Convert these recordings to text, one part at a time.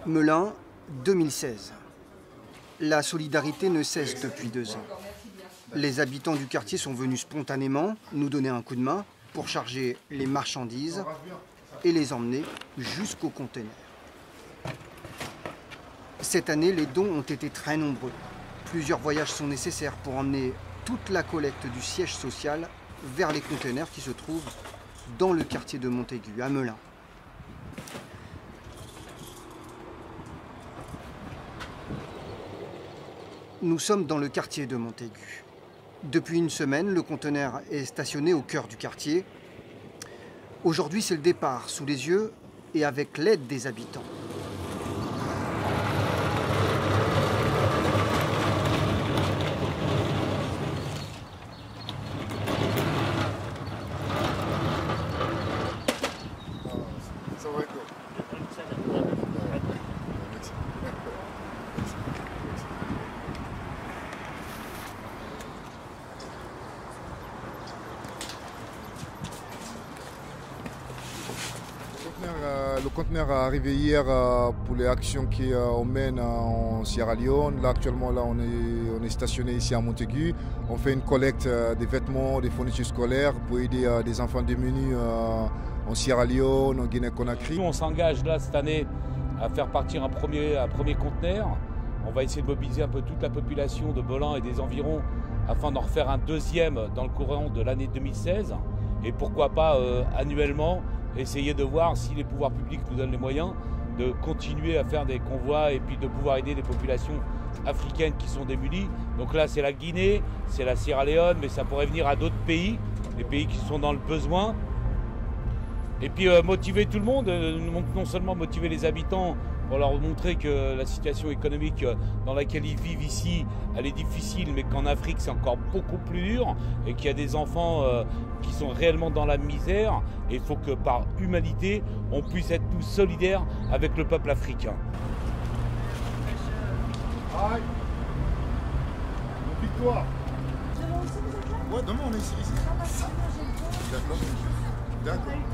Melun, 2016. La solidarité ne cesse depuis 2 ans. Les habitants du quartier sont venus spontanément nous donner un coup de main pour charger les marchandises et les emmener jusqu'au conteneur. Cette année, les dons ont été très nombreux. Plusieurs voyages sont nécessaires pour emmener toute la collecte du siège social vers les conteneurs qui se trouvent dans le quartier de Montaigu, à Melun. Nous sommes dans le quartier de Montaigu. Depuis une semaine, le conteneur est stationné au cœur du quartier. Aujourd'hui, c'est le départ sous les yeux et avec l'aide des habitants. Le conteneur est arrivé hier pour les actions qu'on mène en Sierra Leone. Là, actuellement, on est stationné ici à Montaigu. On fait une collecte des vêtements, des fournitures scolaires pour aider des enfants démunis en Sierra Leone, en Guinée-Conakry. Nous, on s'engage là cette année à faire partir un premier conteneur. On va essayer de mobiliser un peu toute la population de Melun et des environs afin d'en refaire un deuxième dans le courant de l'année 2016. Et pourquoi pas annuellement essayer de voir si les pouvoirs publics nous donnent les moyens de continuer à faire des convois et puis de pouvoir aider les populations africaines qui sont démunies. Donc là, c'est la Guinée, c'est la Sierra Leone, mais ça pourrait venir à d'autres pays, des pays qui sont dans le besoin. Et puis motiver tout le monde, non seulement motiver les habitants pour leur montrer que la situation économique dans laquelle ils vivent ici, elle est difficile, mais qu'en Afrique, c'est encore beaucoup plus dur et qu'il y a des enfants qui sont réellement dans la misère. Et il faut que par humanité, on puisse être tous solidaires avec le peuple africain. Aïe. Victoire. Demain aussi, vous êtes là ? Ouais, demain on est ici. Ah bah c'est bon, j'ai le temps. D'accord. D'accord.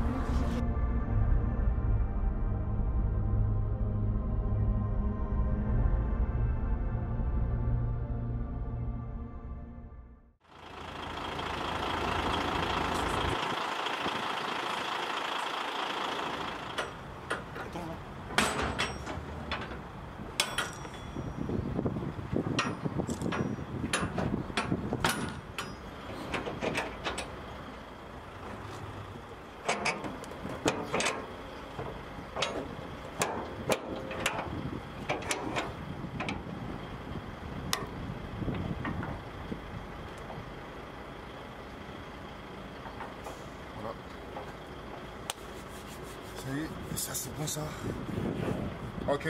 Et ça c'est bon ça. Ok.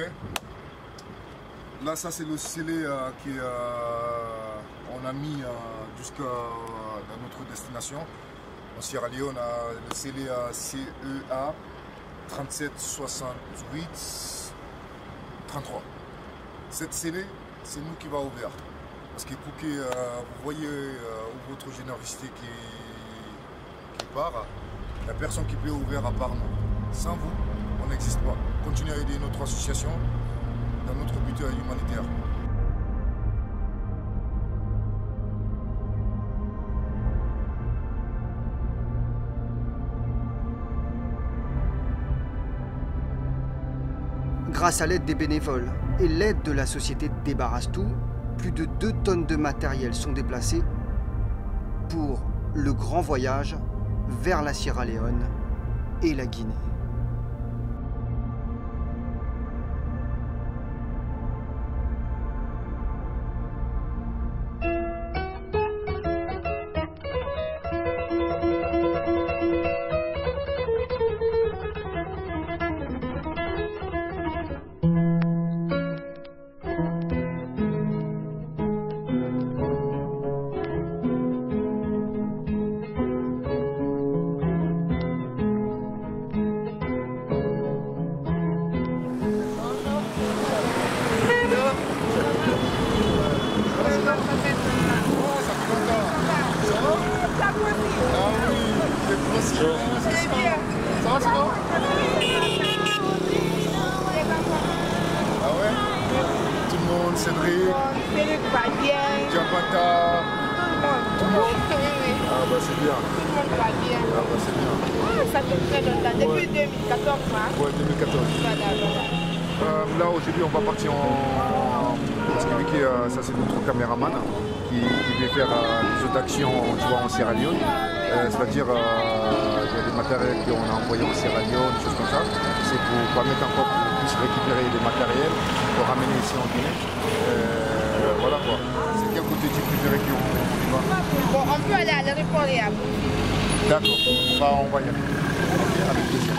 Là ça c'est le scellé qu'on a mis jusqu'à notre destination. En Sierra Leone, on a le scellé CEA 3768 33. Cette scellé, c'est nous qui va ouvrir. Parce que pour que vous voyez votre générosité qui part, il n'y a personne qui peut ouvrir à part nous. Sans vous, on n'existe pas. Continuez à aider notre association dans notre but humanitaire. Grâce à l'aide des bénévoles et l'aide de la société Débarrasse Tout, plus de 2 tonnes de matériel sont déplacées pour le grand voyage vers la Sierra Leone et la Guinée. Très bien. Ça va, c'est bon? perruque va bien. Diabata, Tout le monde. Oui. ah bah c'est bien. Tout le monde va bien. Ah bah c'est bien. Ça fait très longtemps, depuis 2014. Hein. Ouais, 2014. Voilà. Là aujourd'hui on va partir en... Parce que Vicky, ça c'est notre caméraman qui vient faire des jeux d'action en Sierra Leone. C'est-à-dire il y a des matériels qu'on a envoyés en Sierra Leone, des choses comme ça. C'est pour permettre encore qu'on puisse récupérer des matériels pour ramener ici en Guinée. Voilà quoi. C'est quel côté tu préfères qu'on y va? Bon, on peut aller à l'aéroport et à vous. D'accord, on va y aller. Ok, avec plaisir.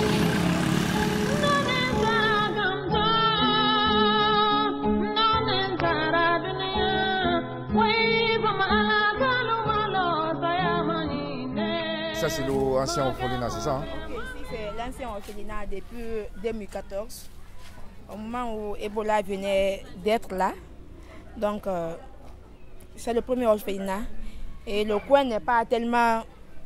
Ça c'est l'ancien orphelinat, c'est ça hein? Ici c'est l'ancien orphelinat depuis 2014, au moment où Ebola venait d'être là. Donc c'est le premier orphelinat et le coin n'est pas tellement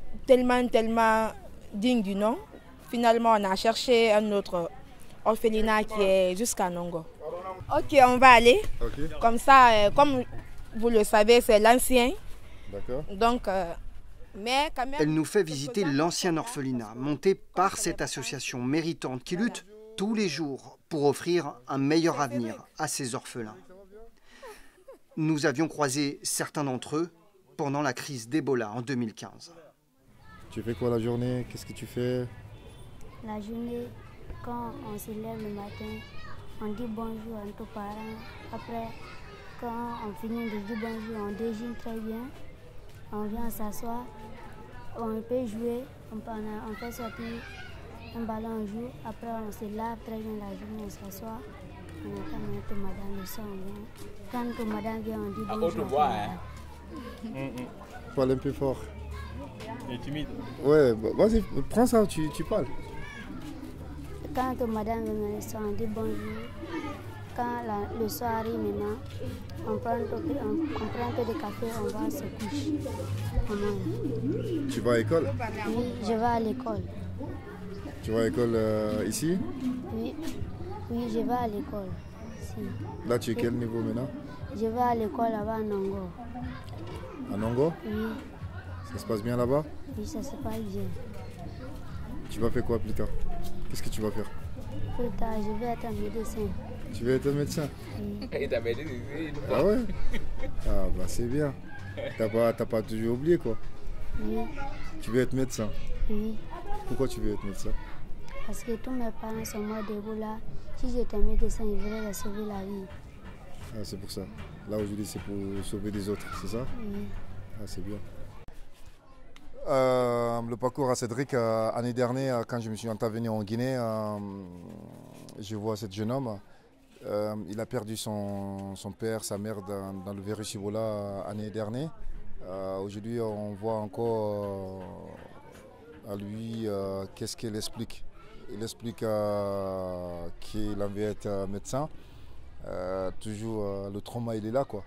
digne du nom. Finalement on a cherché un autre orphelinat qui est jusqu'à Nongo. Ok, on va aller. Okay. Comme ça, comme vous le savez, c'est l'ancien. D'accord. Donc mais quand même, Elle nous fait visiter l'ancien orphelinat, monté par cette association méritante qui lutte tous les jours pour offrir un meilleur avenir à ces orphelins. Nous avions croisé certains d'entre eux pendant la crise d'Ebola en 2015. Tu fais quoi la journée? Qu'est-ce que tu fais? La journée, quand on se lève le matin, on dit bonjour à nos parents. Après, quand on finit de dire bonjour, on déjeune très bien. On vient s'asseoir, on peut jouer, on fait sortir un ballon, on joue. Après, on se lave très bien la journée, on s'assoit. On attend notre madame le soir, on vient. Quand que madame vient, on dit bonjour. Parle un peu fort. Il est timide. Ouais, vas-y, prends ça, tu parles. Quand que madame vient le soir, on dit bonjour. Quand le soir arrive maintenant, on prend un peu de café, on va se coucher. Tu vas à l'école? Oui, je vais à l'école. Tu vas à l'école ici? Oui, je vais à l'école. Si. Là, tu es quel niveau maintenant? Je vais à l'école là-bas à Nongo. À Nongo? Oui, Ça se passe bien là-bas? oui, ça se passe bien. Tu vas faire quoi plus tard? Qu'est-ce que tu vas faire? Plus tard, je vais être médecin. Tu veux être médecin? Oui. Ah ouais? Ah bah c'est bien. T'as pas toujours oublié quoi? Oui, Tu veux être médecin? oui. Pourquoi tu veux être médecin? Parce que tous mes parents sont morts d'Ebola. Si j'étais médecin, ils voudraient leur sauver la vie. Ah c'est pour ça. Là aujourd'hui c'est pour sauver des autres, c'est ça? Oui. Ah c'est bien. Le parcours à Cédric, l'année dernière, quand je me suis intervenu en Guinée, je vois ce jeune homme. Il a perdu son père, sa mère dans le virus Ebola l'année dernière. Aujourd'hui, on voit encore à lui qu'est-ce qu'il explique. Il explique qu'il a envie d'être médecin. Toujours le trauma, il est là, quoi.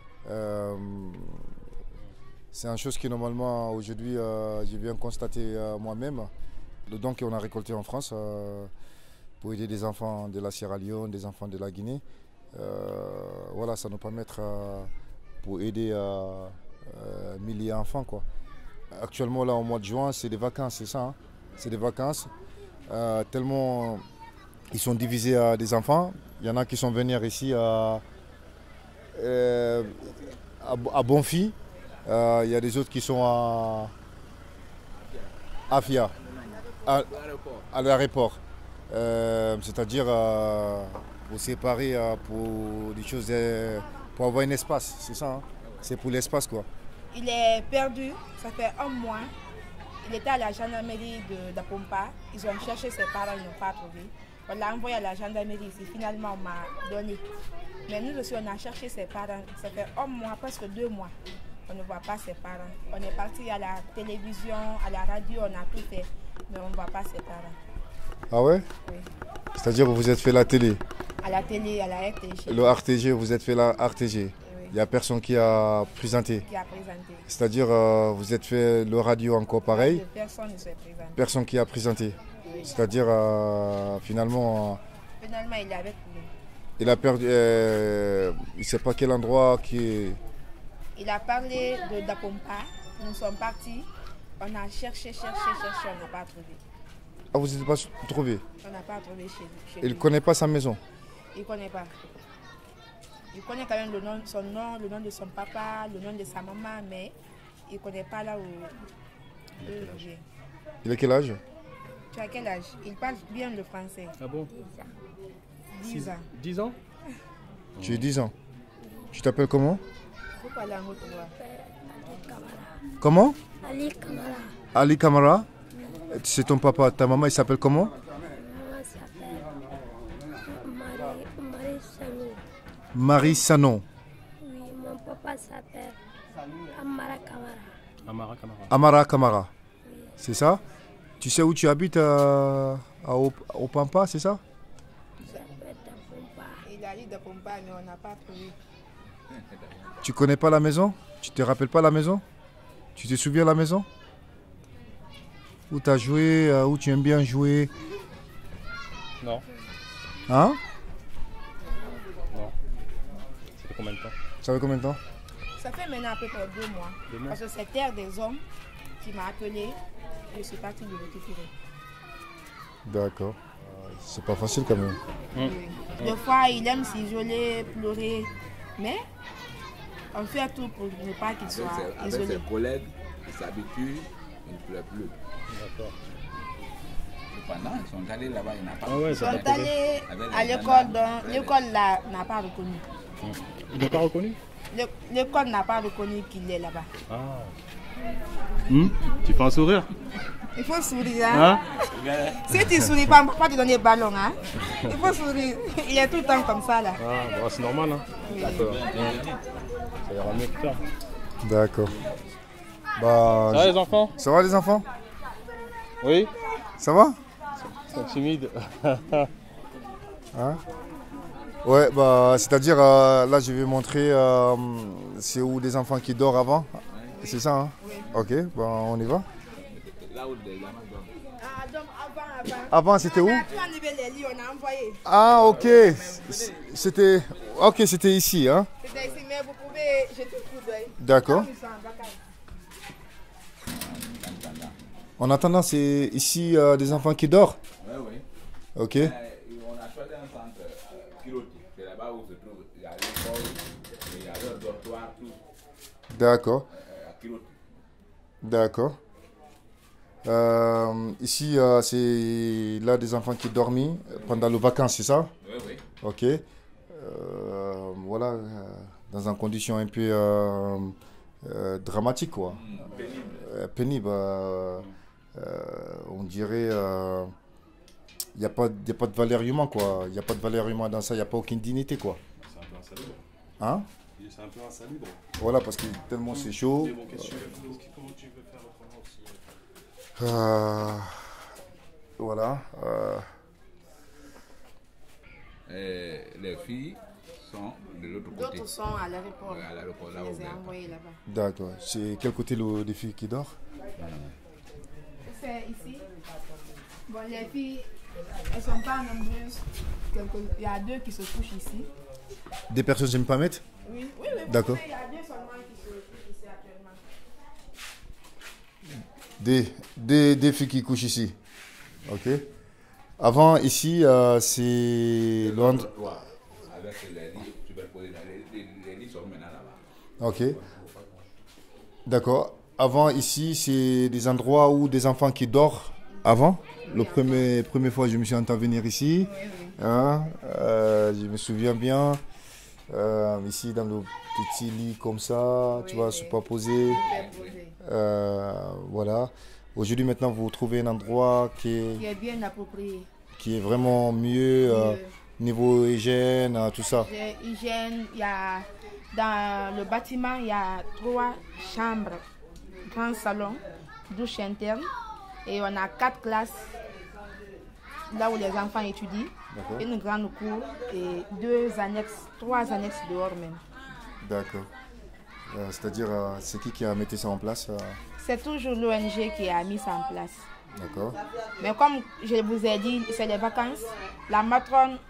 C'est une chose que normalement aujourd'hui je viens constater moi-même. Le don qu'on a récolté en France pour aider des enfants de la Sierra Leone, des enfants de la Guinée, voilà, ça nous permettra pour aider milliers d'enfants, quoi. Actuellement là au mois de juin c'est des vacances, c'est ça, hein? C'est des vacances. Tellement ils sont divisés à des enfants. Il y en a qui sont venus ici à Bonfi. Il y a des autres qui sont à Afia, à l'aéroport. C'est-à-dire pour séparer pour des choses, pour avoir un espace, c'est ça, hein? C'est pour l'espace quoi. il est perdu, ça fait un mois. Il était à la gendarmerie d'Apompa. Ils ont cherché ses parents, ils n'ont pas trouvé. On l'a envoyé à la gendarmerie ici. Finalement, on m'a donné. Mais nous aussi, on a cherché ses parents. Ça fait un mois, presque 2 mois. On ne voit pas ses parents. On est parti à la télévision, à la radio, on a tout fait. Mais on ne voit pas ses parents. Ah ouais? Oui. C'est-à-dire que vous êtes fait la télé? À la télé, à la RTG. Le RTG, vous êtes fait la RTG? Oui. Il n'y a personne qui a présenté? Qui a présenté. C'est-à-dire vous êtes fait le radio encore pareil? Personne ne s'est présenté. Personne qui a présenté? Oui. C'est-à-dire finalement... Finalement, il est avec nous. Il a perdu. Il ne sait pas quel endroit qui. Il a parlé de Dapompa. Nous sommes partis. On a cherché, on n'a pas trouvé. Ah, vous n'êtes pas trouvé? On n'a pas trouvé chez Il ne lui. connaît pas sa maison? Il ne connaît pas. Il connaît quand même son nom, le nom de son papa, le nom de sa maman, mais il ne connaît pas là où eux vivent. Il a quel âge? Tu as quel âge? Il parle bien le français. Ah bon? 10 ans. 10 ans? Tu as 10 ans. Tu t'appelles comment? Vous parlez en autre voix. Comment? Ali Kamara. Ali Kamara? C'est ton papa, ta maman, il s'appelle comment? Maman s'appelle Marie Sanou. Marie Sanon. Oui, mon papa s'appelle Amara Kamara. Amara Kamara. Amara Kamara. C'est ça? Tu sais où tu habites au Pampa, c'est ça? Il a dit Dapompa, mais on n'a pas trouvé. Tu connais pas la maison? Tu te rappelles pas la maison? Tu te souviens de la maison? Où tu as joué, où tu aimes bien jouer? Non. Hein? Non. Ça fait combien de temps? Ça fait combien de temps? Ça fait maintenant à peu près 2 mois. 2 mois. Parce que c'est Terre des Hommes qui m'a appelé. Je suis partie de le récupérer. D'accord. C'est pas facile quand même. Oui. Des fois, il aime s'isoler, pleurer. Mais on fait tout pour ne pas qu'il soit Avec isolé. ses collègues, il s'habitue, il ne pleure plus. D'accord. Cependant, ils sont allés là-bas, il n'a pas. Ah ouais, Ils ça sont fait allés Avec les à l'école, gendarmes, donc l'école là n'a pas reconnu. Ils n'ont pas reconnu? L'école n'a pas reconnu qu'il est là-bas. Ah. Tu fais un sourire? Il faut sourire. Hein? Si tu ne souris pas, on ne peut pas te donner ballon. Hein? Il faut sourire. Il est tout le temps comme ça là. Ah, bon, c'est normal. Hein? D'accord. Ça ira mieux plus tard. D'accord. Bah, Ça va les enfants? ça va les enfants? Oui? Ça va? Ils sont timides. Hein? Ouais, bah, c'est-à-dire, là, je vais montrer c'est où des enfants qui dorment avant. C'est ça, hein? Ok, bah, on y va. Là où les gamins dorment. Ah, donc avant. Avant, c'était où? On a tout enlevé les lits, on a envoyé. Ah, ok. C'était ici, hein? C'était ici, mais vous pouvez jeter le coup d'œil. D'accord. Comme ils sont en vacances. En attendant, c'est ici des enfants qui dorment? Oui, oui. Ok. On a choisi un centre piloté. C'est là-bas où se trouve. Il y a l'école, il y a le dortoir, tout. D'accord. À Kiloté. D'accord. Ici, c'est là des enfants qui dorment pendant les vacances, c'est ça? Oui, oui. Ok. Voilà, dans une condition un peu dramatique, quoi. Pénible. On dirait, il n'y a pas de valeur humaine, quoi. Il n'y a pas de valeur humaine dans ça, il n'y a pas aucune dignité, quoi. C'est un peu insalubre. Hein? C'est un peu insalubre. Voilà, parce que tellement c'est chaud. Mais bon, comment tu veux faire autrement aussi? Voilà. Les filles sont de l'autre côté. D'autres sont à l'aéroport. À l'aéroport, Je là où les ai envoyés là-bas. D'accord. C'est quel côté des filles qui dort? C'est ici. Bon, les filles, elles ne sont pas nombreuses. Il y a 2 qui se couchent ici. Des personnes j'aime pas mettre? Oui, oui, oui. D'accord. Il y a 2 seulement qui se couchent ici actuellement. Des filles qui couchent ici. Ok. Avant, ici, c'est Londres. Avec les lits superposés. Les lits sont maintenant là-bas. Ok. D'accord. Avant, ici, c'est des endroits où des enfants qui dorment. Avant, la première fois, je me suis intervenir ici. Hein, je me souviens bien. Ici, dans le petit lit comme ça, tu vois, superposé. Voilà. Aujourd'hui, maintenant, vous trouvez un endroit Qui est bien approprié. qui est vraiment mieux, niveau hygiène, tout ça. Hygiène, il y a, dans le bâtiment, il y a 3 chambres, grand salon, douche interne, et on a 4 classes là où les enfants étudient, une grande cour et 3 annexes dehors même. D'accord. C'est-à-dire, c'est qui a mis ça en place? C'est toujours l'ONG qui a mis ça en place. D'accord. Mais comme je vous ai dit, c'est les vacances. La matrone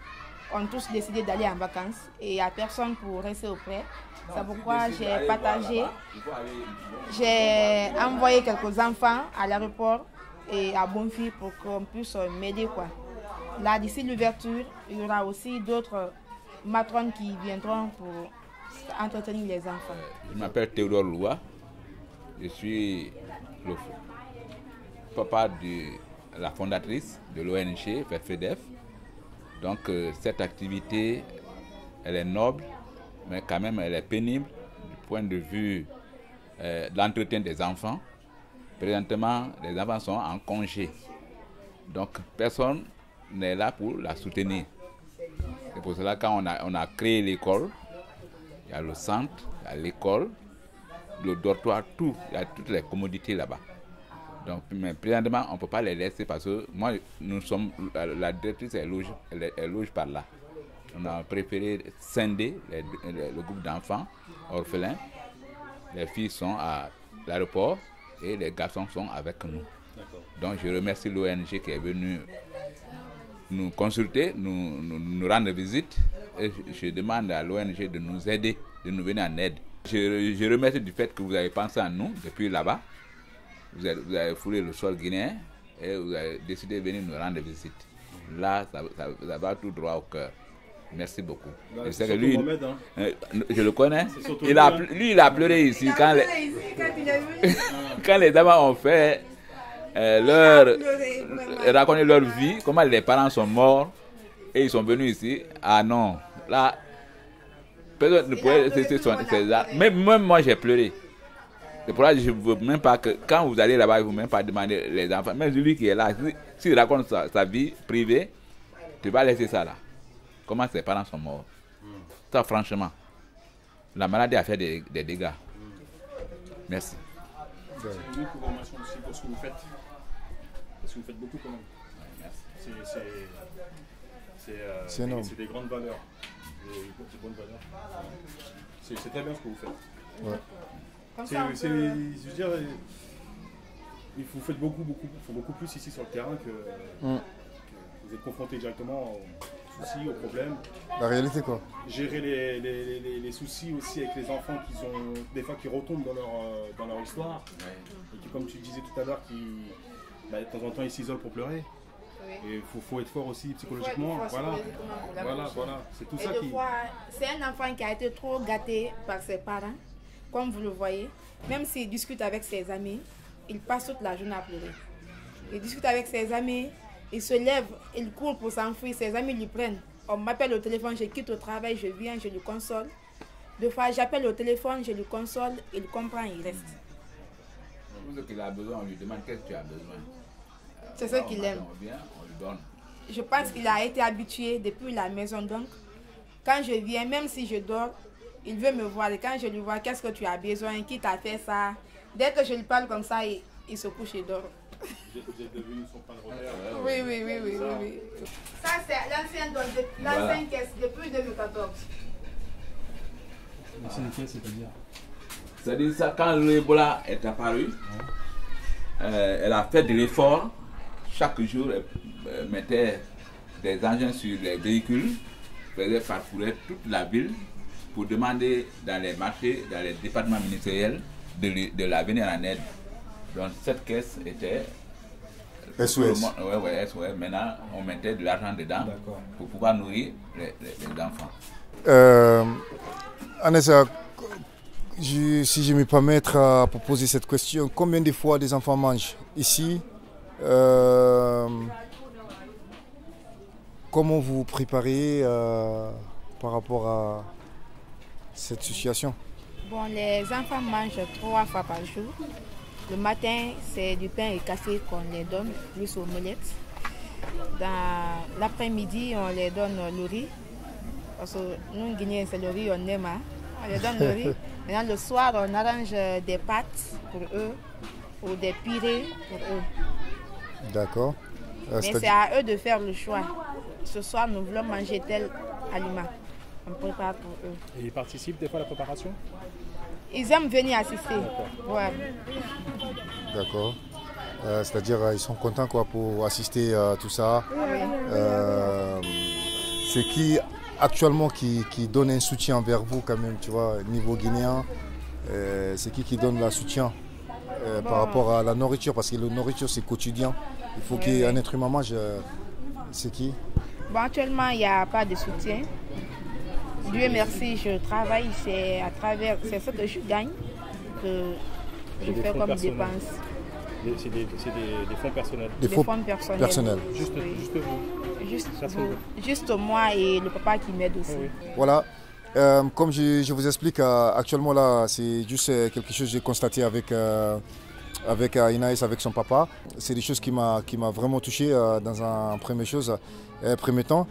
ont tous décidé d'aller en vacances et il n'y a personne pour rester auprès. C'est pourquoi j'ai partagé, j'ai envoyé quelques enfants à l'aéroport et à Bonfils pour qu'on puisse m'aider, quoi. Là, d'ici l'ouverture, il y aura aussi d'autres matrones qui viendront pour entretenir les enfants. Je m'appelle Théodore Loua. Je suis le papa de la fondatrice de l'ONG FEDEF. Donc cette activité, elle est noble, mais quand même elle est pénible du point de vue de l'entretien des enfants. Présentement, les enfants sont en congé. Donc personne n'est là pour la soutenir. C'est pour cela quand on a créé l'école, il y a le centre, il y a l'école, le dortoir, tout, il y a toutes les commodités là-bas. Donc, mais présentement, on ne peut pas les laisser parce que moi, nous sommes, la directrice elle loge par là. On a préféré scinder le groupe d'enfants orphelins. Les filles sont à l'aéroport et les garçons sont avec nous. Donc, je remercie l'ONG qui est venue nous consulter, nous rendre visite. Et je demande à l'ONG de nous aider, de nous venir en aide. Je remercie du fait que vous avez pensé à nous depuis là-bas. Vous avez foulé le sol guinéen et vous avez décidé de venir nous rendre visite. Là, ça va tout droit au cœur. Merci beaucoup. Je sais que lui, je le connais. Il a pleuré ici quand les dames ont fait raconter leur vie, comment les parents sont morts et ils sont venus ici. Ah non, là, personne ne pouvait cesser ses armes. Même moi, j'ai pleuré. C'est pour ça que je ne veux même pas que, quand vous allez là-bas, il ne faut même pas demander les enfants. Même celui qui est là, s'il raconte sa vie privée, tu vas laisser ça là. Comment ses parents sont morts. Ça, franchement, la maladie a fait des dégâts. Merci. C'est une programmation aussi pour ce que vous faites. Parce que vous faites beaucoup quand même. C'est énorme. C'est des grandes valeurs. Des bonnes valeurs. C'est très bien ce que vous faites. Ouais. Je veux dire, vous faites beaucoup plus ici sur le terrain que vous êtes confronté directement aux soucis, aux problèmes. La réalité quoi. Gérer les soucis aussi avec les enfants qui ont des fois qui retombent dans leur histoire. Et qui, comme tu disais tout à l'heure, de temps en temps ils s'isolent pour pleurer. Et il faut être fort aussi psychologiquement. Voilà. C'est tout ça qui. C'est un enfant qui a été trop gâté par ses parents. Comme vous le voyez, même s'il discute avec ses amis, il passe toute la journée à pleurer. Il discute avec ses amis, il se lève, il court pour s'enfuir, ses amis lui prennent. On m'appelle au téléphone, je quitte au travail, je viens, je le console. Deux fois, j'appelle au téléphone, je le console, il comprend, il reste. Ce qu'il a besoin, on lui demande qu'est-ce que tu as besoin. C'est ce qu'il aime. On vient, on lui donne. Je pense qu'il a été habitué depuis la maison, donc quand je viens, même si je dors, il veut me voir et quand je lui vois, qu'est-ce que tu as besoin, qui t'a fait ça? Dès que je lui parle comme ça, il se couche et dort. Vous êtes devenu son point de repère. Oui. Ça, c'est l'ancienne caisse depuis 2014. L'ancienne caisse, c'est-à-dire? C'est-à-dire ça, quand l'Ebola est apparu, elle a fait de l'effort. Chaque jour, elle mettait des engins sur les véhicules, faisait parcourir toute la ville pour demander dans les marchés, dans les départements ministériels, de la venir en aide. Donc cette caisse était SOS. SOS. Maintenant, on mettait de l'argent dedans pour pouvoir nourrir les enfants. Anessa, si je me permets à poser cette question, combien de fois des enfants mangent ici? Comment vous vous préparez par rapport à cette situation? Bon, les enfants mangent 3 fois par jour. Le matin, c'est du pain et café qu'on les donne, plus omelettes. Dans l'après-midi, on les donne le riz. Parce que nous, Guinéens, c'est le riz, on aime. On les donne le riz. Maintenant, le soir, on arrange des pâtes pour eux ou des purées pour eux. D'accord. Mais c'est à eux de faire le choix. Ce soir, nous voulons manger tel aliment. On prépare pour eux. Et ils participent des fois à la préparation? Ils aiment venir assister. Ouais. D'accord. C'est-à-dire ils sont contents quoi, pour assister à tout ça. c'est qui actuellement qui donne un soutien envers vous quand même, tu vois, niveau guinéen, c'est qui donne le soutien par rapport à la nourriture, parce que la nourriture c'est quotidien, il faut qu'un être humain mange, c'est qui? Bon, actuellement il n'y a pas de soutien. Dieu merci, je travaille, c'est ce que je gagne que je fais comme dépense. C'est des fonds personnels. Des fonds personnels. Juste vous. Juste moi et le papa qui m'aide aussi. Oui. Voilà. Comme je vous explique, actuellement là, c'est juste quelque chose que j'ai constaté avec Inaïs, avec son papa. C'est des choses qui m'a vraiment touché dans un premier temps.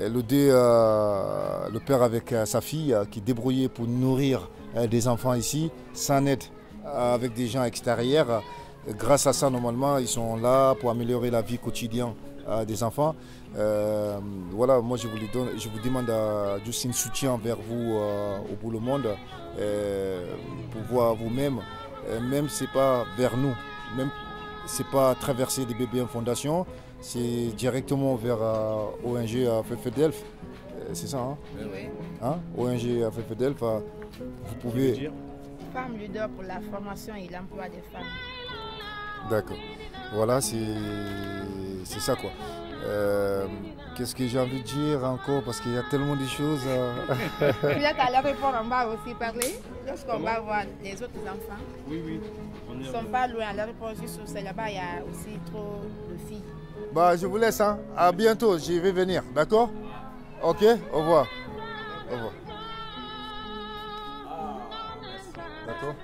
Le père avec sa fille qui débrouillait pour nourrir des enfants ici, sans aide, avec des gens extérieurs. Grâce à ça, normalement, ils sont là pour améliorer la vie quotidienne des enfants. Voilà, moi je vous demande juste un soutien vers vous au bout du monde, pour voir vous-même, même si ce n'est pas vers nous, même si ce n'est pas traverser des BBM Fondation, c'est directement vers ONG FEDELF, c'est ça, hein? Oui. Hein? ONG FEDELF, vous pouvez... Femme leader pour la formation et l'emploi des femmes. D'accord. Voilà, c'est ça quoi. Qu'est-ce que j'ai envie de dire encore, parce qu'il y a tellement de choses. Peut-être à l'aéroport, on va aussi parler lorsqu'on va voir les autres enfants. Oui. Ils ne sont pas loin à l'aéroport, juste là-bas, il y a aussi trop de filles. Bah, je vous laisse, hein. À bientôt, je vais venir, d'accord? Ok, au revoir. Au revoir. D'accord?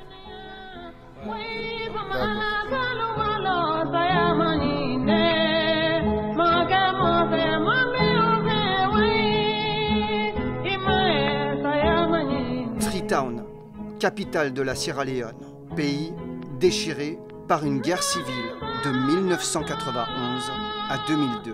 Freetown, capitale de la Sierra Leone, pays déchiré par une guerre civile de 1991 à 2002.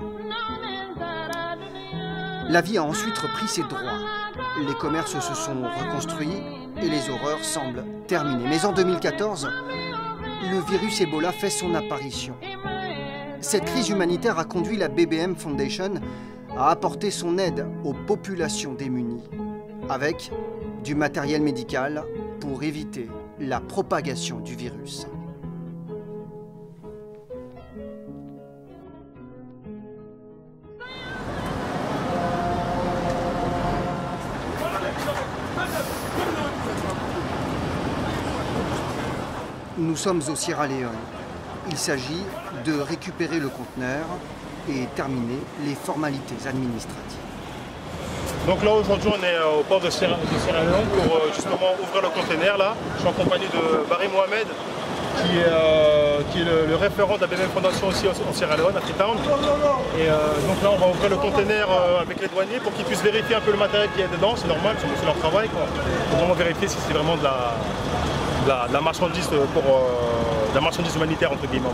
La vie a ensuite repris ses droits. Les commerces se sont reconstruits et les horreurs semblent terminées. Mais en 2014, le virus Ebola fait son apparition. Cette crise humanitaire a conduit la BBM Foundation à apporter son aide aux populations démunies, avec du matériel médical pour éviter la propagation du virus. Nous sommes au Sierra Leone. Il s'agit de récupérer le conteneur et terminer les formalités administratives. Donc là aujourd'hui on est au port de Sierra Leone pour justement ouvrir le conteneur là. Je suis en compagnie de Barry Mohamed qui est le référent de la BBM Fondation aussi en Sierra Leone, à Freetown. Et donc là on va ouvrir le conteneur avec les douaniers pour qu'ils puissent vérifier un peu le matériel qui est dedans, c'est normal, c'est leur travail quoi. Pour vraiment vérifier si c'est vraiment de la marchandise de la marchandise humanitaire entre guillemets.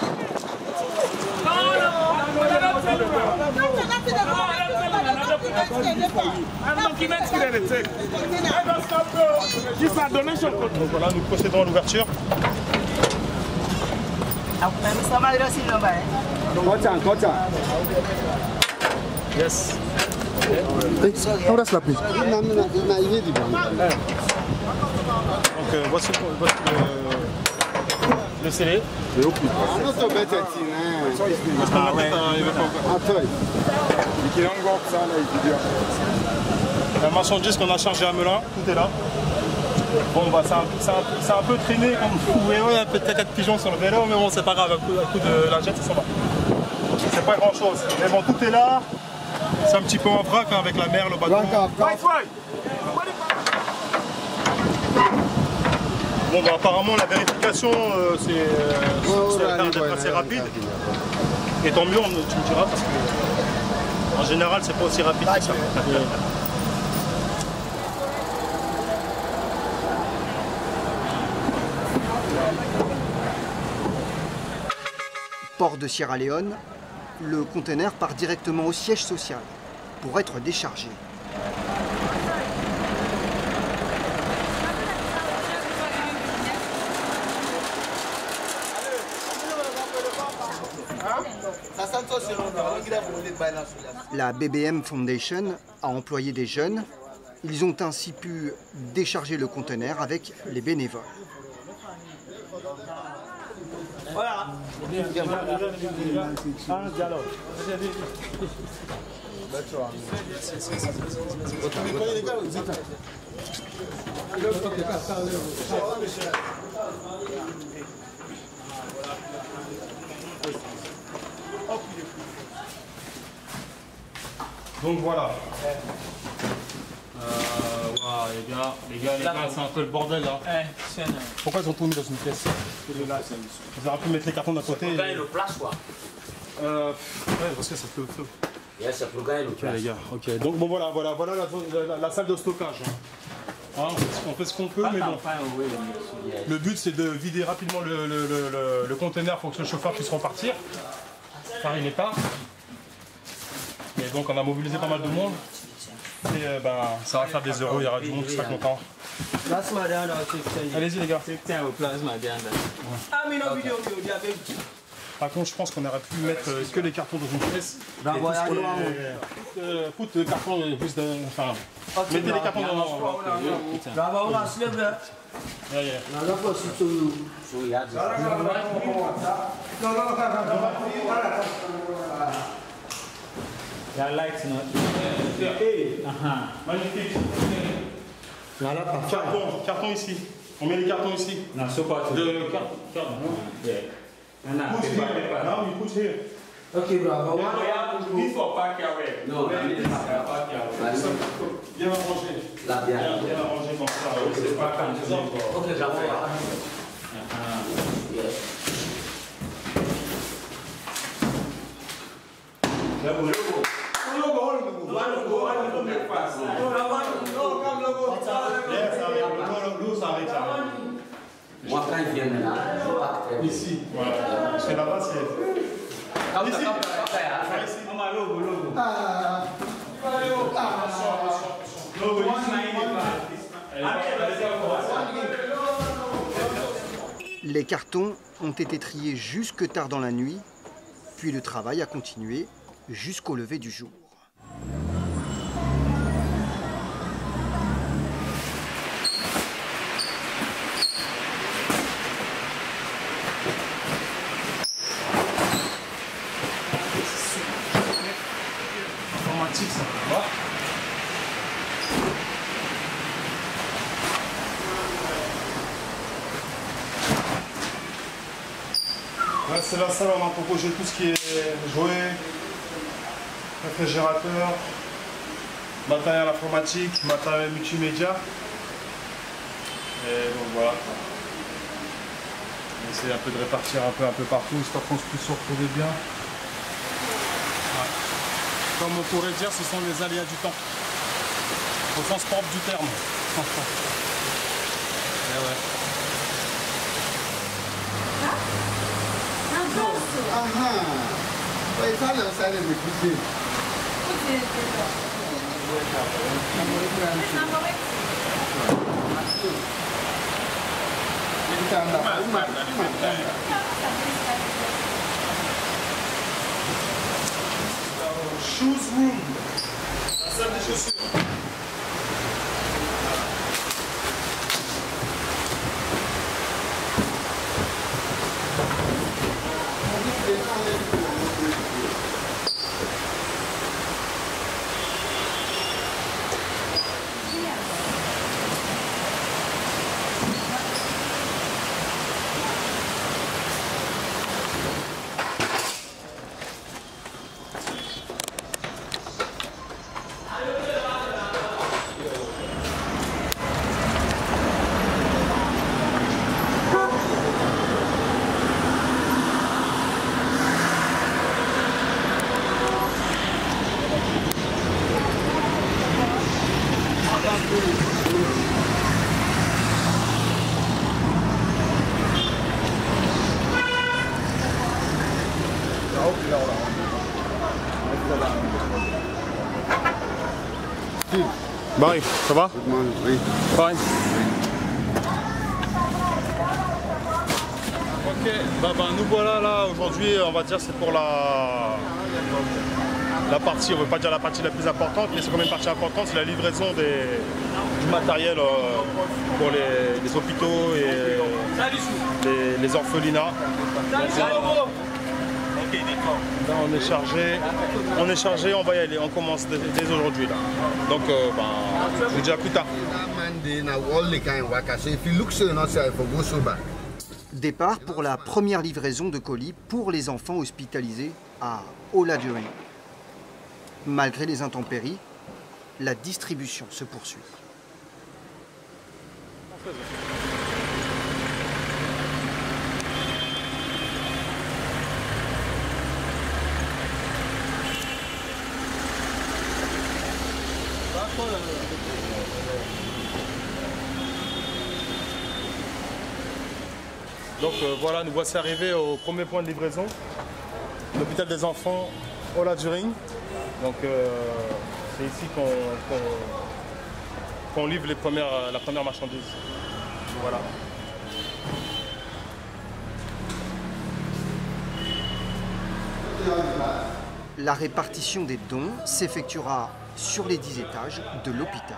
Donc voilà, nous procédons à l'ouverture. Yes. Donc voici le scellé. La marchandise qu'on a chargée à Melun, tout est là. Bon bah c'est un peu traîné comme vous pouvez, il y a peut-être 4 pigeons sur le vélo, mais bon c'est pas grave, un coup de lingette ça s'en va. C'est pas grand chose, mais bon tout est là. C'est un petit peu en vrac hein, avec la mer, le bateau. Bon bah apparemment la vérification ça a l'air d'être assez rapide. Et tant mieux, tu me diras, parce que en général c'est pas aussi rapide que ça. Port de Sierra Leone, le conteneur part directement au siège social pour être déchargé. La BBM Foundation a employé des jeunes. Ils ont ainsi pu décharger le conteneur avec les bénévoles. Donc voilà. Les gars, c'est un peu le bordel là. Pourquoi ils ont tout mis dans une pièce? Ils auraient pu mettre les cartons d'un côté. Pour gagner le place quoi. Ouais, parce que ça fait le feu. C'est pour gagner le place. Les gars, ok. Donc bon voilà la salle de stockage. Hein, on fait ce qu'on peut, mais bon. Le but c'est de vider rapidement le conteneur pour que le chauffeur puisse repartir. Car il n'est pas. Et donc on a mobilisé pas mal de monde. Et ça va faire des euros, il y aura du monde qui sera content. Allez-y les gars. Par contre, je pense qu'on aurait pu mettre que les cartons dans une pièce. Foutre le carton juste de. Enfin, mettez les cartons dans. Magnifique. Carton ici. On met les cartons ici. Non, c'est pas tout. Now we put here. Okay, bro. This for pack away. No, bien arrangé. Bien arrangé comme ça. C'est pas comme ça. Ok, j'arrive. Moi, quand ils viennent là, je pars ici. Voilà. Parce que là-bas, c'est. Ici. Les cartons ont été triés jusque tard dans la nuit, puis le travail a continué jusqu'au lever du jour. Informatique, ça va. C'est la salle, on a proposé tout ce qui est jouet, réfrigérateur, matériel informatique, matériel multimédia. Et donc voilà. On essaie un peu de répartir un peu partout, histoire qu'on puisse se retrouver bien. Ouais. Comme on pourrait dire, ce sont les aléas du temps. Au sens propre du terme. Et ouais. Shoes room. La salle des chaussures. Barry, ça va? Oui. Fine. Ok, nous voilà là aujourd'hui, on va dire c'est pour la partie, on ne veut pas dire la partie la plus importante, mais c'est quand même une partie importante, c'est la livraison du matériel pour les hôpitaux et les orphelinats. Là on est chargé, on va y aller, on commence dès aujourd'hui là. Donc je vous dis à plus tard. Départ pour la première livraison de colis pour les enfants hospitalisés à Olajuwon. Malgré les intempéries, la distribution se poursuit. Donc voilà, nous voici arrivés au premier point de livraison, l'hôpital des enfants Olajuwon. Donc c'est ici qu'on livre la première marchandise. Voilà. La répartition des dons s'effectuera sur les 10 étages de l'hôpital.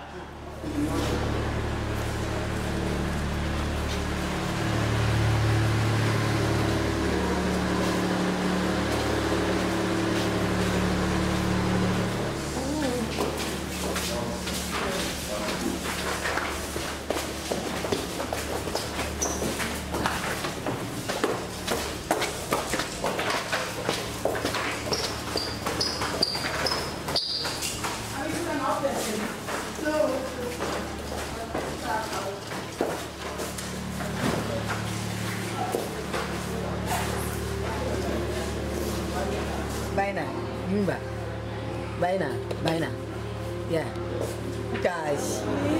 Baina. Yeah. Guys.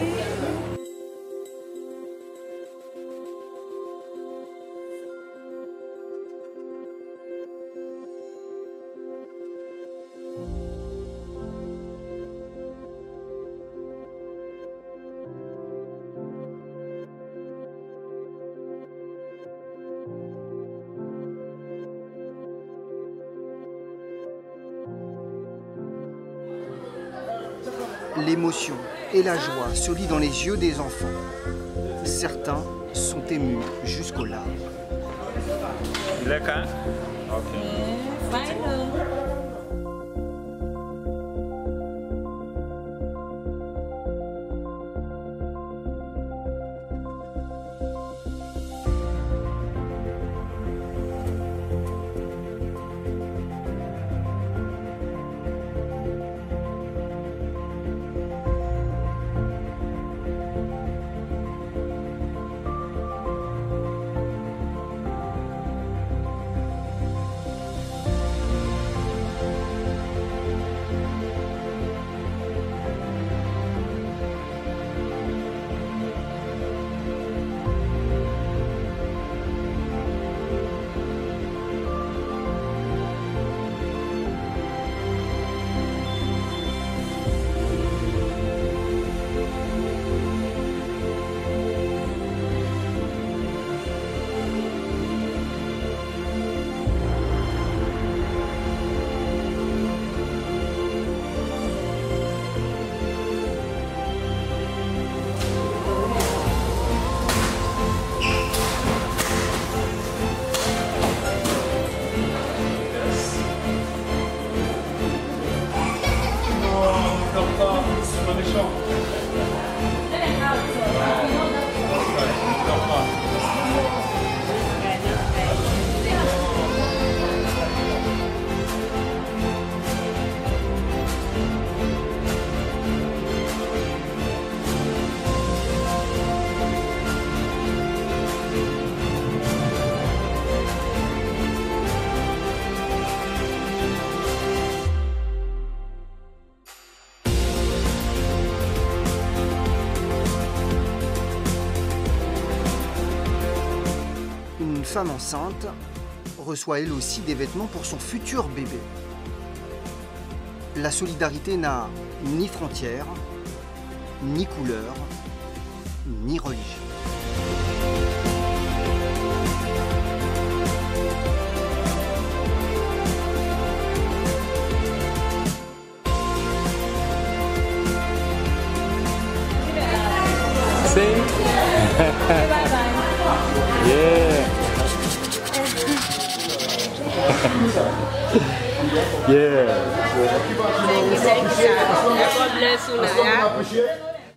L'émotion et la joie se lient dans les yeux des enfants. Certains sont émus jusqu'aux larmes. Une femme enceinte reçoit elle aussi des vêtements pour son futur bébé. La solidarité n'a ni frontières, ni couleur, ni religion. Say? Bye-bye. Yeah. Yeah. Thank you, sir. God bless you, Naya.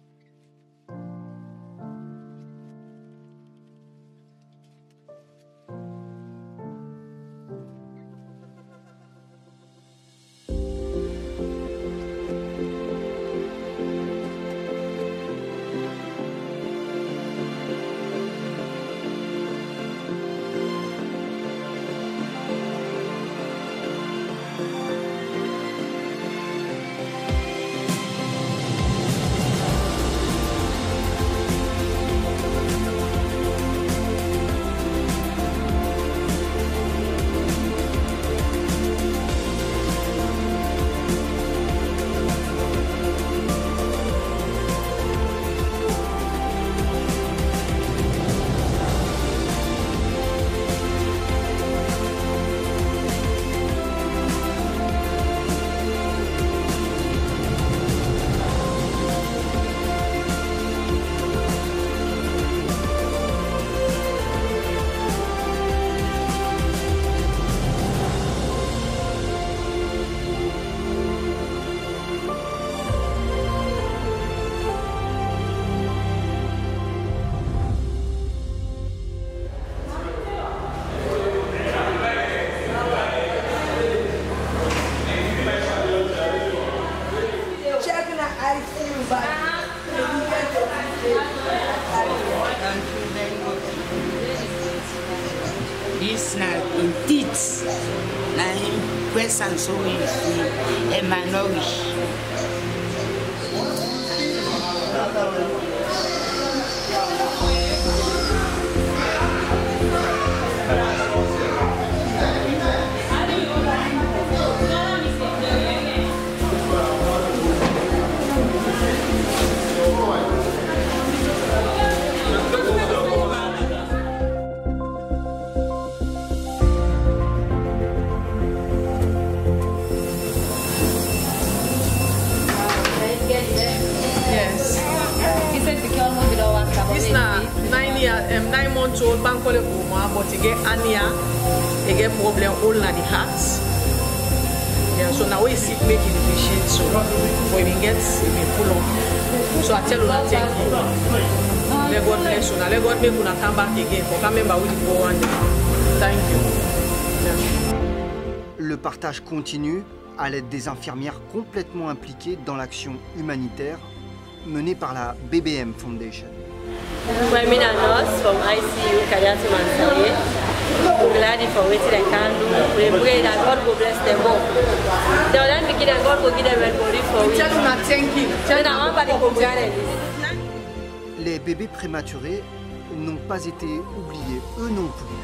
This now in teeth. Now in question so is a minority. This now 9-month-old bankole woman, but he get hernia, he get problem all in the heart. Yeah, so now we sick making the machine, so when he gets, he will pull on. So I tell you that thank you. Let God bless you. Now let God make you come back again. For come remember we go one day. Thank you. Yeah. Le partage continue à l'aide des infirmières complètement impliquées dans l'action humanitaire menée par la BBM Foundation. I'm a nurse from ICU, Kadiati Mansaye. I'm glad for what they can do. We pray that God will bless them all. They will then begin and God will give them everybody for it. Tell them thank you. Tell them nobody will get it. Les bébés prématurés n'ont pas été oubliés, eux non plus.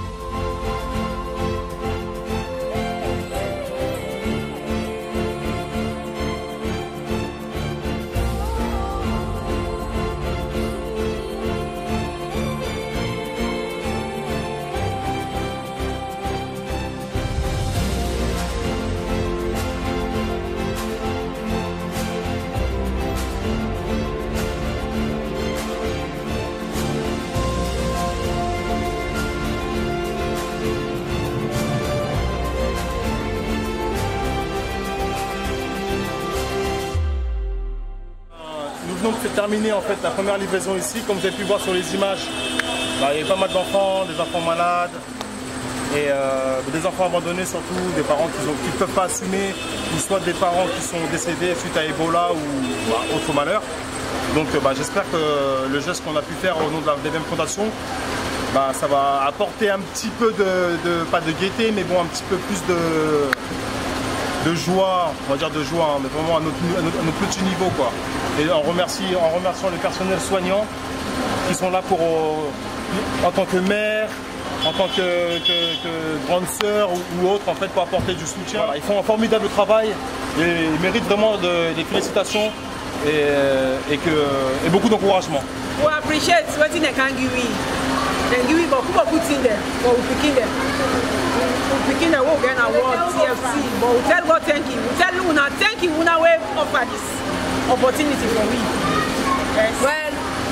Nous venons de terminer en fait la première livraison ici. Comme vous avez pu voir sur les images, il y a pas mal d'enfants, des enfants malades et des enfants abandonnés, surtout des parents qui ne peuvent pas assumer, ou soit des parents qui sont décédés suite à Ebola ou autre malheur. Donc j'espère que le geste qu'on a pu faire au nom de la BBM Fondation, ça va apporter un petit peu pas de gaieté, mais bon, un petit peu plus de joie, on va dire de joie, mais vraiment à notre petit niveau, quoi. Et en remerciant le personnel soignant qui sont là en tant que mère, en tant que grande sœur ou autre, en fait, pour apporter du soutien. Voilà, ils font un formidable travail et ils méritent vraiment des félicitations et beaucoup d'encouragement. We appreciate what they can give you. They give you, but who put in there? But we picking them. We picking them. We get an award, TFC. But we tell God thank you. We tell you now thank you. We now offer this opportunity for me. Yes. Well,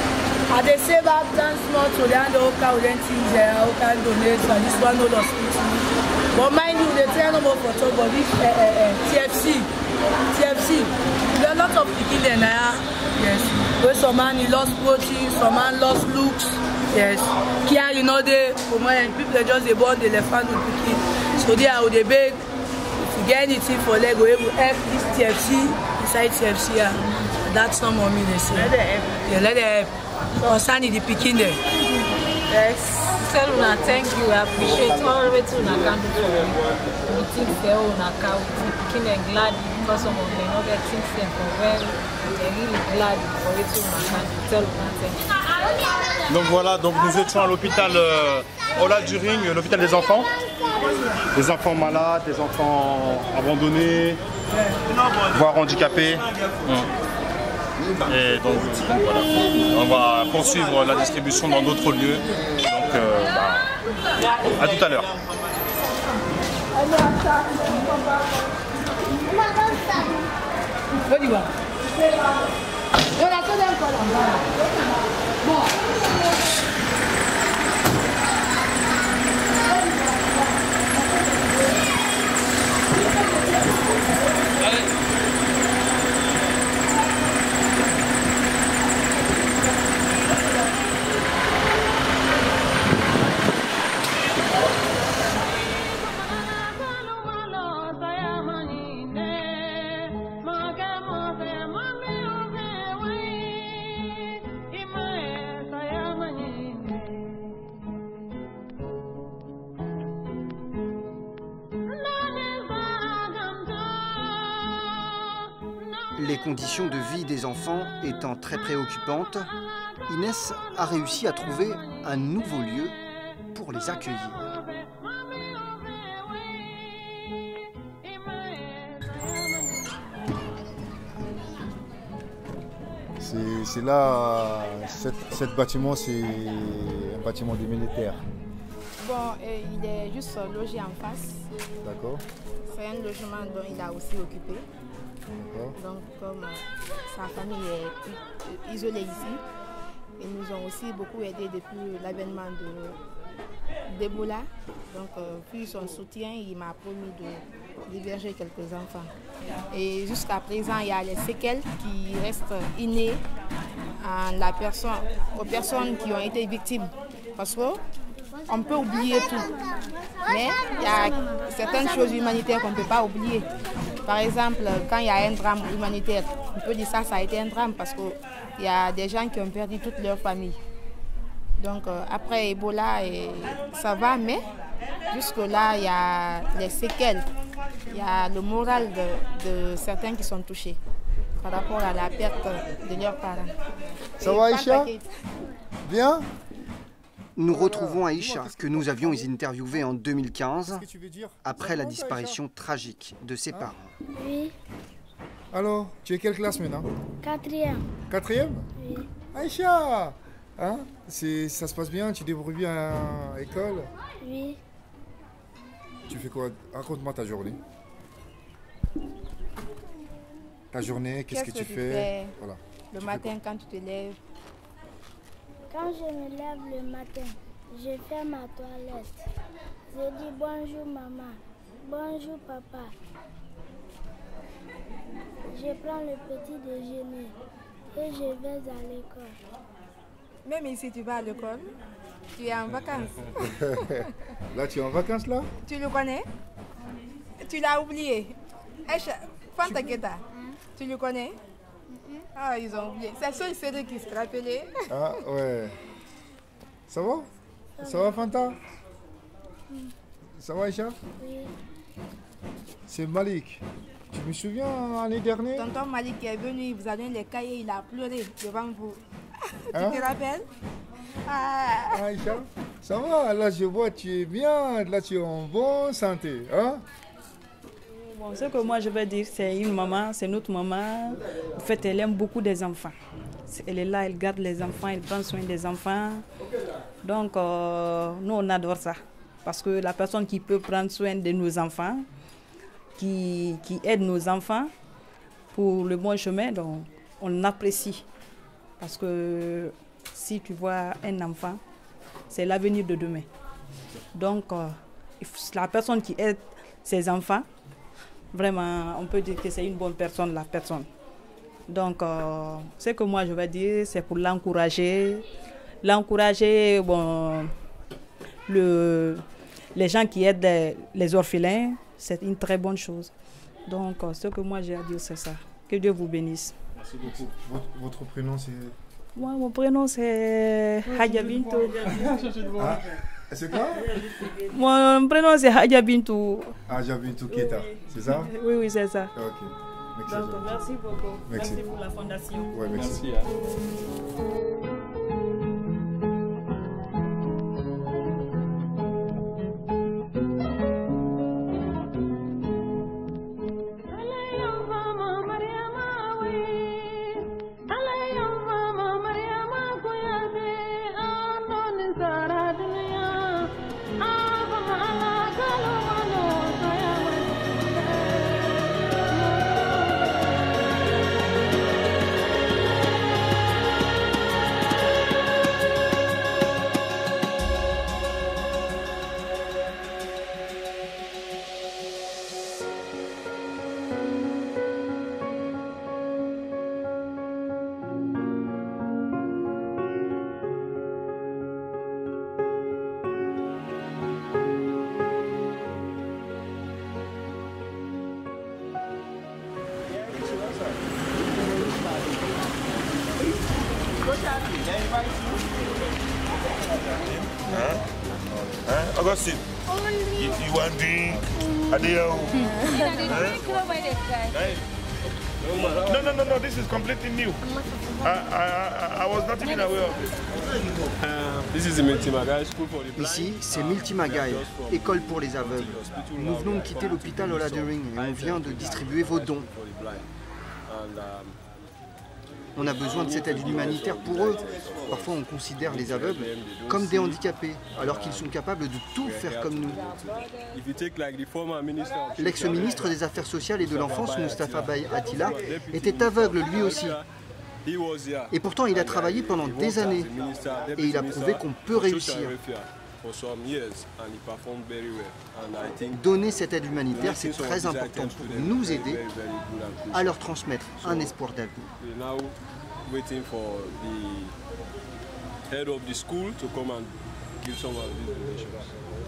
I dey save up transport to the local things I can donate for this one no hospital. But mind you, they tell no more for talk about this TFC. There are a lot of people there now. Yes. Where some man he lost protein, some man lost looks. Yes. Here you know they people they just they born the left hand with picking. So they are they beg. If you get anything for leg, we will help this TFC inside TFC. Yeah. That's not money they say. Let them help. Yeah, let them help. Concerning the picking there. Yes. Tell una thank you. I appreciate all the way to una can do for me. We think they own account. We are glad because some of them not get things there for well. They're really glad for it to una can do. Tell una thank you. Donc voilà, donc nous étions à l'hôpital Ola du Ring, l'hôpital des enfants. Des enfants malades, des enfants abandonnés, voire handicapés. Et donc voilà, on va poursuivre la distribution dans d'autres lieux. Donc à tout à l'heure. Les conditions de vie des enfants étant très préoccupantes, Inès a réussi à trouver un nouveau lieu pour les accueillir. C'est là, cet bâtiment, c'est un bâtiment des militaires. Bon, il est juste logé en face. D'accord. C'est un logement dont il a aussi occupé. Donc, comme sa famille est isolée ici, ils nous ont aussi beaucoup aidé depuis l'avènement d'Ebola. Donc, puis son soutien, il m'a promis d'héberger quelques enfants. Et jusqu'à présent, il y a les séquelles qui restent innées aux personnes qui ont été victimes. Parce qu'on peut oublier tout, mais il y a certaines choses humanitaires qu'on ne peut pas oublier. Par exemple, quand il y a un drame humanitaire, on peut dire ça a été un drame parce qu'il y a des gens qui ont perdu toute leur famille. Donc après Ebola, ça va, mais jusque-là, il y a les séquelles, il y a le moral de certains qui sont touchés par rapport à la perte de leurs parents. Ça va, Aïcha? Bien? Nous retrouvons Aïcha, que nous avions interviewée en 2015, après la disparition tragique de ses parents. Oui. Alors, tu es quelle classe maintenant? 4e. 4e? Oui. Aïcha, hein? Ça se passe bien? Tu débrouilles bien à l'école? Oui. Tu fais quoi? Raconte-moi ta journée. Ta journée, qu'est-ce que tu fais? Voilà. Le matin, quand tu te lèves? Quand je me lève le matin, je fais ma toilette. Je dis bonjour maman, bonjour papa. Je prends le petit déjeuner et je vais à l'école. Même ici, tu vas à l'école? Tu es en vacances? Là, tu es en vacances là? Tu le connais? Tu l'as oublié? Fanta Keta, tu le connais? Ah, ils ont oublié. C'est la seule série qui se rappelait. Ah, ouais. Ça va? Ça va, Fanta? Ça va, Aïcha? Oui. C'est Malik. Tu me souviens l'année dernière? Tonton Malik est venu, il vous a donné les cahiers, il a pleuré devant vous. Tu te rappelles? Ah. Aïcha, ça va? Là, je vois, tu es bien. Là, tu es en bonne santé. Hein? Bon, ce que moi je veux dire, c'est une maman, c'est notre maman. En fait, elle aime beaucoup des enfants. Elle est là, elle garde les enfants, elle prend soin des enfants. Donc, nous, on adore ça. Parce que la personne qui peut prendre soin de nos enfants, qui aide nos enfants pour le bon chemin, donc, on apprécie. Parce que si tu vois un enfant, c'est l'avenir de demain. Donc, la personne qui aide ses enfants, vraiment, on peut dire que c'est une bonne personne, la personne. Donc, ce que moi je vais dire, c'est pour l'encourager. L'encourager, bon, les gens qui aident les orphelins, c'est une très bonne chose. Donc, ce que moi j'ai à dire, c'est ça. Que Dieu vous bénisse. Merci beaucoup. Votre prénom, c'est... Moi, mon prénom, c'est Hadja Bintou. Ah, c'est quoi? Mon prénom, c'est Hadja Bintou. Hadja Bintou Keita, c'est ça? Oui, oui, c'est ça. Ok. Donc, merci beaucoup. Merci pour la fondation. Ouais, merci. Augustine, you want drink? Adeo? No, this is completely new. I was not even aware of it. This is Multimagai School for the Blind. Ici, c'est Multimagai, école pour les aveugles. Nous venons de quitter l'hôpital Oladering et on vient de distribuer vos dons. On a besoin de cette aide humanitaire pour eux. Parfois, on considère les aveugles comme des handicapés, alors qu'ils sont capables de tout faire comme nous. L'ex-ministre des Affaires sociales et de l'Enfance, Moustapha Bay Attila, était aveugle lui aussi. Et pourtant, il a travaillé pendant des années. Et il a prouvé qu'on peut réussir. Donner cette aide humanitaire, c'est très important pour nous aider à leur transmettre un espoir d'avenir. Waiting for the head of the school to come and give some of these donations.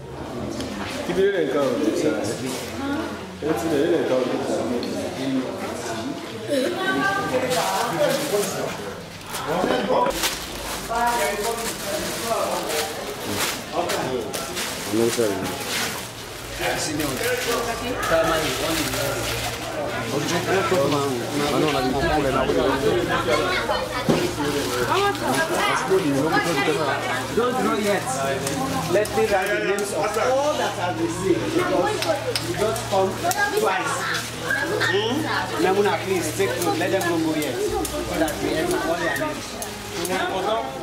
Don't know yet. Let me write the names of all that have received because you just come twice. Namuna, please take note. Let them go yet so that we enter all their names.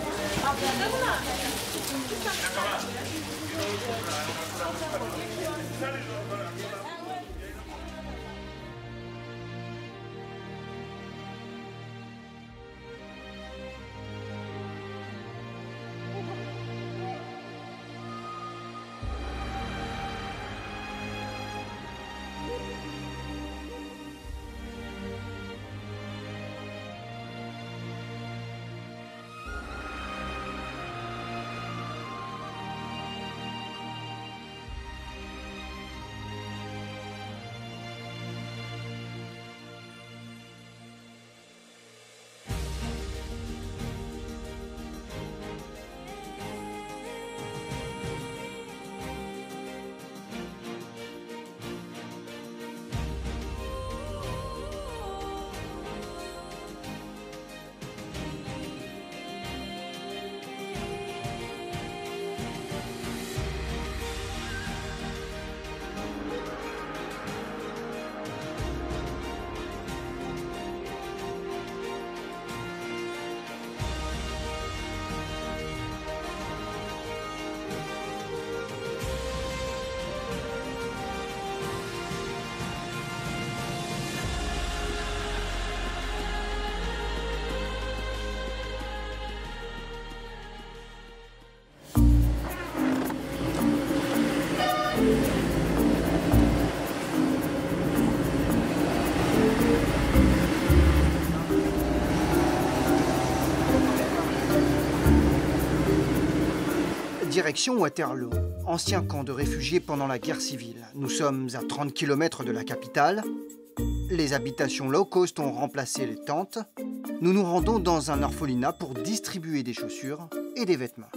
Direction Waterloo, ancien camp de réfugiés pendant la guerre civile. Nous sommes à 30 km de la capitale. Les habitations low cost ont remplacé les tentes. Nous nous rendons dans un orphelinat pour distribuer des chaussures et des vêtements.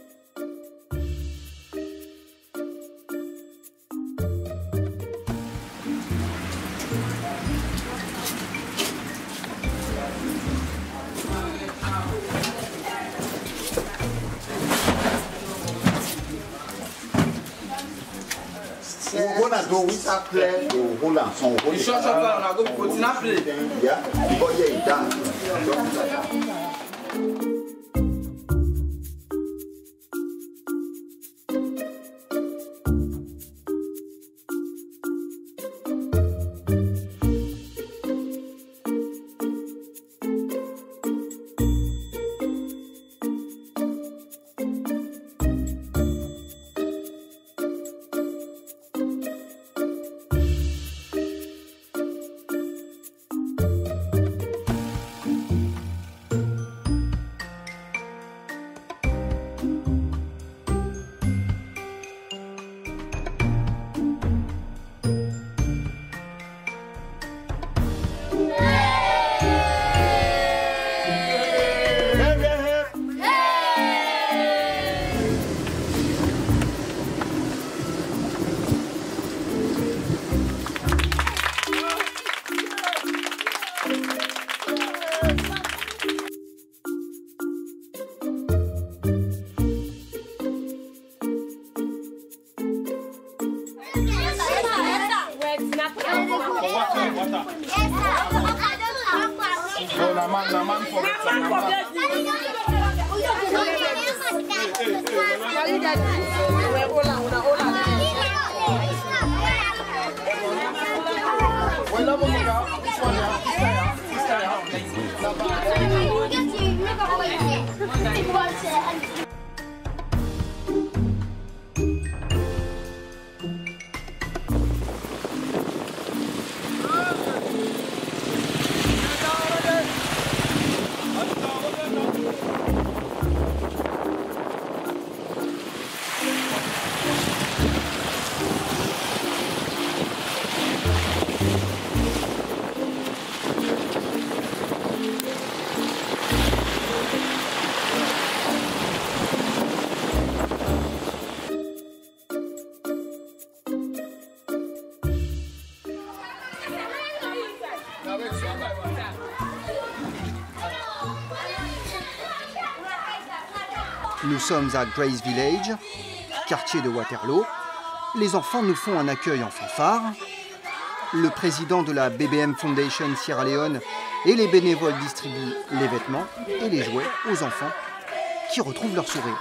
Nous sommes à Grace Village, quartier de Waterloo. Les enfants nous font un accueil en fanfare. Le président de la BBM Foundation Sierra Leone et les bénévoles distribuent les vêtements et les jouets aux enfants qui retrouvent leur sourire.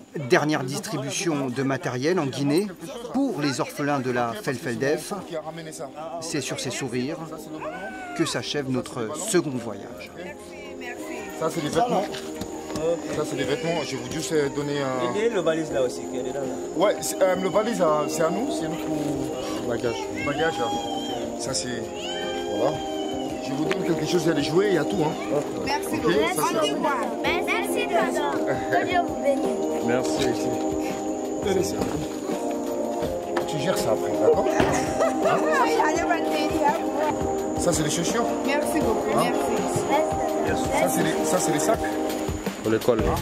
Dernière distribution de matériel en Guinée pour les orphelins de la Felfeldef. C'est sur ces sourires que s'achève notre second voyage. Ça, c'est des vêtements. Ça, c'est des vêtements. Je vais vous juste donner un... Et le valise là aussi, qui est dedans là. Ouais, le valise, c'est à nous. C'est nous pour... Bagage. Bagage. Ça, c'est... Voilà. Je vous donne quelque chose, il y a des jouets, il y a tout. Hein. Merci beaucoup. Merci, tonton. Que Dieu vous bénisse. Merci. Tu gères ça après, d'accord? Ça, c'est les chaussures. Merci beaucoup. Hein? Merci. Ça, c'est les sacs. Pour l'école. Hein?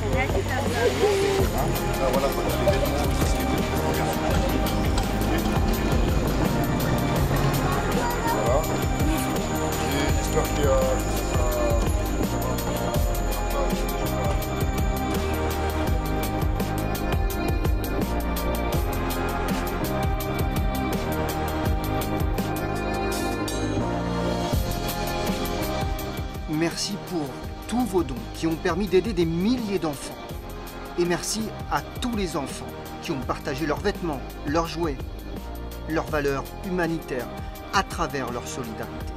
Ah, voilà, les vêtements. Voilà. Et j'espère qu'il y a... Merci pour tous vos dons qui ont permis d'aider des milliers d'enfants. Et merci à tous les enfants qui ont partagé leurs vêtements, leurs jouets, leurs valeurs humanitaires à travers leur solidarité.